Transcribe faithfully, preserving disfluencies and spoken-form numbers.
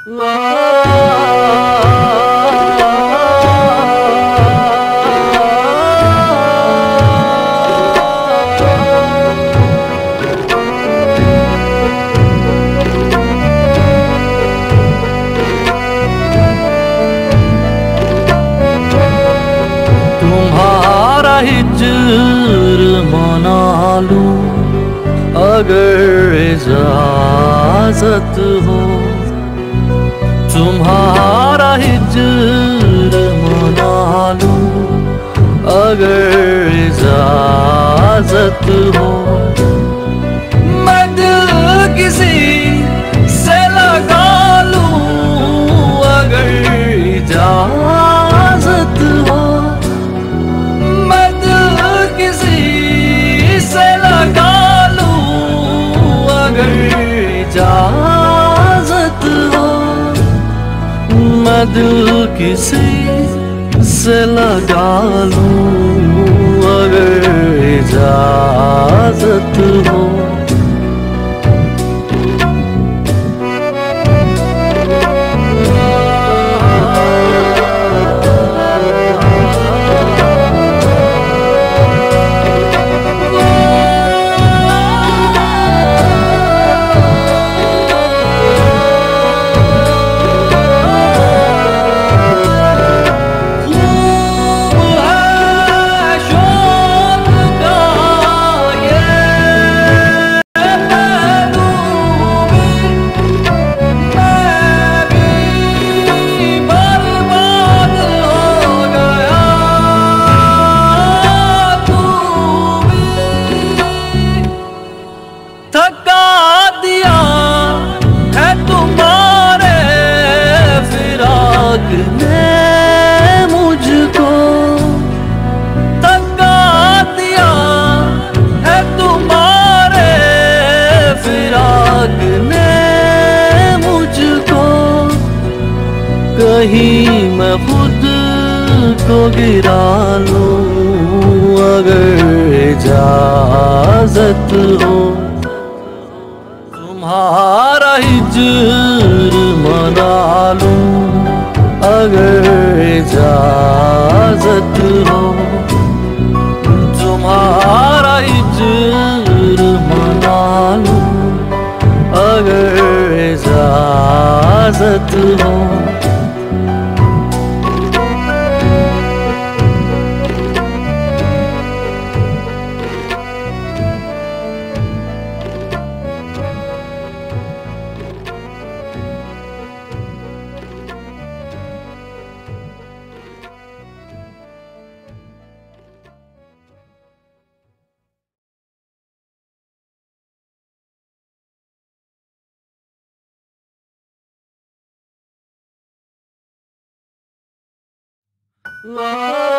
तुम्हारा हिज्र मना लूं अगर इजाजत हो, तुम्हारा हिज्र मना लूं अगर इजाजत हो। मैं दिल किसी से लगा लूं अगर इजाजत हो। मैं दिल किसी से लगा लूं अगर इजाजत हो। मैं दिल किसी से लगा लूं अगर इजाजत हो। थका दिया है तुम्हारे फिराक ने मुझको, थका दिया है तुम्हारे फिराक ने मुझको। कहीं मैं खुद को गिरा लूं अगर इजाजत हो। तुम्हारा हिज्र मना लूं अगर इजाजत हो। तुम्हारा हिज्र मना लूं अगर इजाजत हो। La